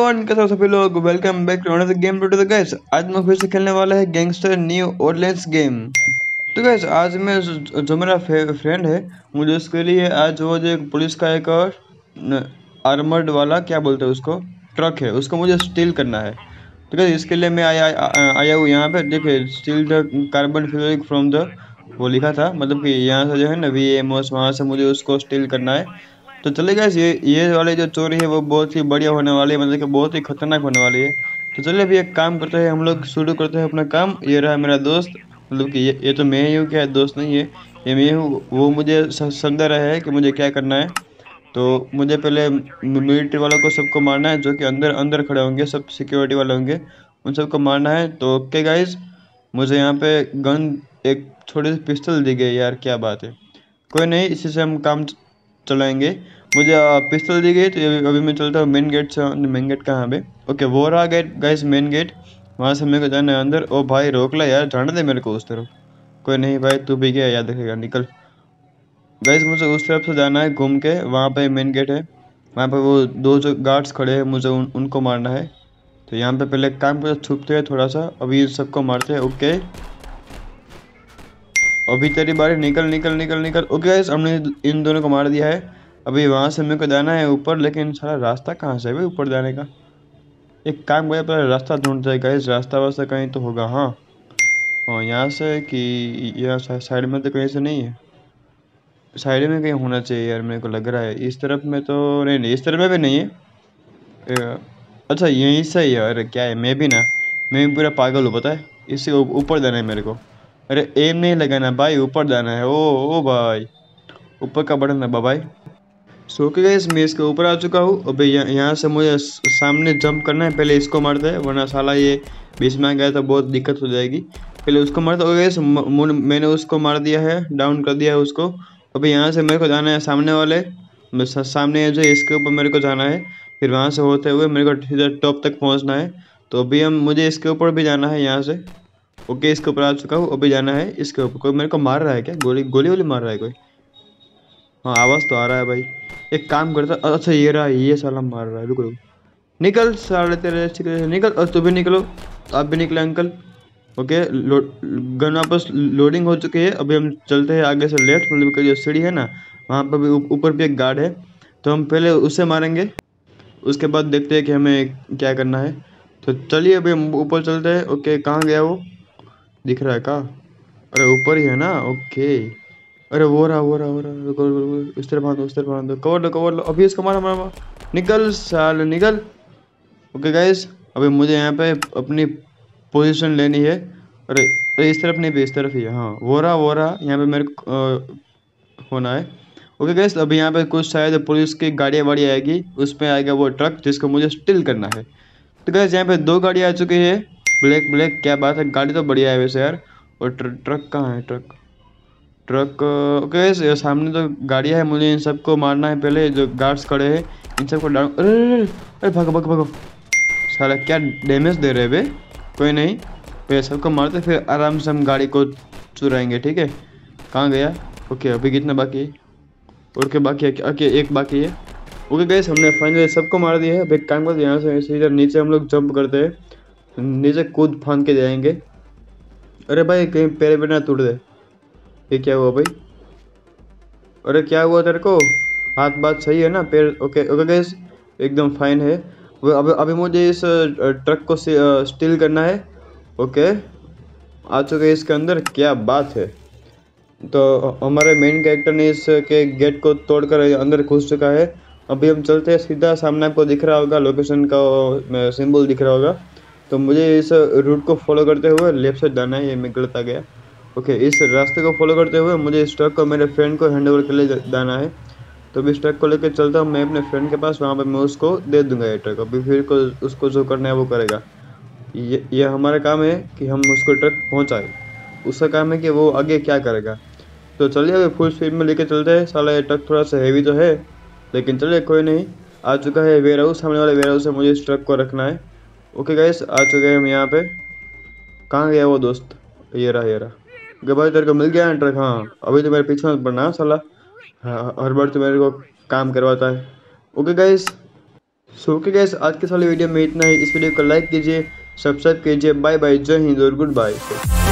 Everyone, कैसे हो सभी लोग। Welcome back to another game to guys. आज मैं फिर से खेलने वाला है गैंगस्टर न्यू ऑरलेंस गेम। तो गाइस आज मैं जो मेरा फ्रेंड है, मुझे उसके लिए आज वो जो एक पुलिस का एक और आर्मर्ड वाला क्या बोलते हैं उसको, ट्रक है, उसको मुझे स्टील करना है। तो गाइस इसके लिए मैं आया हूँ यहाँ पे। देखिए, steal the carbon fuel from the, वो लिखा था, मतलब कि यहाँ से जो है ना VMOS, वहाँ से मुझे उसको स्टील करना है। तो चलिए गाइस, ये वाले जो चोरी है वो बहुत ही बढ़िया होने वाली है, मतलब कि बहुत ही खतरनाक होने वाली है। तो चलिए अभी एक काम करते हैं, हम लोग शुरू करते हैं अपना काम। ये रहा मेरा दोस्त, मतलब कि ये तो मैं ही हूँ, क्या दोस्त नहीं है, ये मैं हूँ। वो मुझे समझा रहा है कि मुझे क्या करना है। तो मुझे पहले मिलिट्री वालों को सबको मारना है, जो कि अंदर अंदर खड़े होंगे, सब सिक्योरिटी वाले होंगे, उन सबको मारना है। तो ओके गाइस, मुझे यहाँ पे गन, एक छोटी सी पिस्टल दी गई यार, क्या बात है। कोई नहीं, इसी से हम काम चलाएंगे। मुझे पिस्तौल दी गई, तो अभी मैं चलता हूँ मेन गेट से। मेन गेट कहाँ पे? ओके, वो रहा गेट गाइस, मेन गेट। वहाँ से मेरे को जाना है अंदर। ओ भाई रोक ला यार, जाने दे मेरे को उस तरफ। कोई नहीं भाई, तू भी गया याद रखेगा, निकल। गाइस मुझे उस तरफ से जाना है घूम के, वहाँ पे मेन गेट है। वहाँ पे वो दो जो गार्ड्स खड़े हैं, मुझे उनको मारना है। तो यहाँ पे पहले काम को छुपते हैं थोड़ा सा, अभी इन सबको मारते हैं। ओके, अभी तेरी बारी, निकल निकल निकल निकल। ओके गाइस, हमने इन दोनों को मार दिया है। अभी वहां से मेरे को जाना है ऊपर, लेकिन सारा रास्ता कहाँ से है भाई ऊपर जाने का? एक काम करे, पहले रास्ता ढूंढते हैं गाइस, रास्ता वास्ता कहीं तो होगा। हाँ हाँ, यहाँ से कि यहाँ साइड में तो कहीं से नहीं है। साइड में कहीं होना चाहिए यार, मेरे को लग रहा है। इस तरफ में तो नहीं, नहीं इस तरफ में भी नहीं है। अच्छा यहीं से ही है। अरे क्या है, मैं भी पूरा पागल हूँ पता है। इससे ऊपर जाना है मेरे को। अरे एम नहीं लगाना भाई, ऊपर जाना है। ओ भाई, ऊपर का बटन दबा भाई। सो के गाइस, मैं इसके ऊपर आ चुका हूँ। अभी यहाँ से मुझे सामने जंप करना है। पहले इसको मारते हैं, वरना साला ये बीच में आ गया तो बहुत दिक्कत हो जाएगी। पहले उसको मारते हो गाइस, मैंने उसको मार दिया है, डाउन कर दिया है उसको। अभी यहाँ से मेरे को जाना है सामने वाले, सामने जो इसके ऊपर मेरे को जाना है। फिर वहाँ से होते हुए मेरे को सीधा टॉप तक पहुँचना है। तो अभी मुझे इसके ऊपर भी जाना है यहाँ से। ओके, इसके ऊपर आ चुका हूँ, अभी जाना है इसके ऊपर। कोई मेरे को मार रहा है क्या? गोली गोली वोली मार रहा है कोई? हाँ आवाज़ तो आ रहा है भाई। एक काम करता, अच्छा ये रहा, ये साला मार रहा है। रुको रुको, निकल साले तेरे से निकल। और तू भी निकलो, आप भी निकले अंकल। ओके, गन वापस लोडिंग हो चुकी है। अभी हम चलते हैं आगे से लेफ्ट, मतलब कि जो सीढ़ी है ना, वहाँ पर भी ऊपर भी एक गार्ड है। तो हम पहले उसे मारेंगे, उसके बाद देखते हैं कि हमें क्या करना है। तो चलिए अभी हम ऊपर चलते हैं। ओके, कहाँ गया वो? दिख रहा है कहाँ? अरे ऊपर ही है ना। ओके, अरे वो रहा, रुको रुको रुको, इस तरह बांधो, उस तरह बांधो, कवर लो। अभी इसको मारा मारा मारा। निकल साल निकल। ओके गाइस, अभी मुझे यहाँ पे अपनी पोजीशन लेनी है। अरे अरे इस तरफ नहीं भी, इस तरफ ही है। हाँ वो रहा यहाँ पे मेरे को होना है। ओके गाइस, अभी यहाँ पे कुछ शायद पुलिस की गाड़ियाँ वाड़ी आएगी, उसमें आएगा वो ट्रक जिसको मुझे स्टिल करना है। तो गाइस यहाँ पे दो गाड़ी आ चुकी है, ब्लैक ब्लैक, क्या बात है, गाड़ी तो बढ़िया है वैसे यार। और ट्रक कहाँ है? ट्रक ट्रक ओके, सामने तो गाड़ियाँ है, मुझे इन सबको मारना है पहले। जो गार्ड्स खड़े हैं इन सबको डाउन। अरे अरे अरे, अरे भागो भागो भागो, साला क्या डैमेज दे रहे बे। कोई नहीं, पहले सबको मारते फिर आराम से हम गाड़ी को चुराएंगे, ठीक है। कहाँ गया? ओके, अभी कितना बाकी है? और क्या बाकी है? ओके एक बाकी है। ओके गैस, हमने फाइनली सबको मार दिया है। अब एक काम करते हैं, यहाँ से सीधा नीचे हम लोग जंप करते हैं, नीचे कूद फांद के जाएंगे। अरे भाई कहीं पैर पे ना टूट दे। ये क्या हुआ भाई? अरे क्या हुआ तेरे को? हाथ बात सही है ना? पैर ओके ओके गैस, एकदम फाइन है। वो अभी अभी मुझे इस ट्रक को स्टील करना है। ओके, आ चुके इसके अंदर, क्या बात है। तो हमारे मेन कैरेक्टर ने इसके गेट को तोड़कर अंदर घुस चुका है। अभी हम चलते हैं सीधा, सामने आपको दिख रहा होगा लोकेशन का सिंबल दिख रहा होगा। तो मुझे इस रूट को फॉलो करते हुए लेफ्ट साइड जाना है, ये मैं गलत आ गया। ओके, इस रास्ते को फॉलो करते हुए मुझे इस ट्रक को मेरे फ्रेंड को हैंड ओवर के लिए जाना है। तो अभी इस ट्रक को लेकर चलता हूँ मैं अपने फ्रेंड के पास, वहाँ पर मैं उसको दे दूंगा ये ट्रक। अभी फिर को उसको जो करना है वो करेगा। ये हमारा काम है कि हम उसको ट्रक पहुँचाए, उसका काम है कि वो आगे क्या करेगा। तो चलिए अभी फुल स्पीड में लेके चलते हैं। साला ये ट्रक थोड़ा सा हैवी तो है, लेकिन चलिए कोई नहीं। आ चुका है वेयर हाउस, सामने वाले वेयर हाउस से मुझे इस ट्रक को रखना है। ओके गाइस, आ चुके हैं हम यहाँ पे। कहाँ गया वो दोस्त? ये रहा ये रहा। भाई तेरे को मिल गया ना ट्रक? हाँ, अभी तो मेरे पीछे मत पड़ना साला। हाँ, हर बार तो मेरे को काम करवाता है। Okay guys, so okay guys, आज के वाली वीडियो में इतना ही। इस वीडियो को लाइक कीजिए, सब्सक्राइब कीजिए। बाय बाय, जय हिंद और गुड बाय।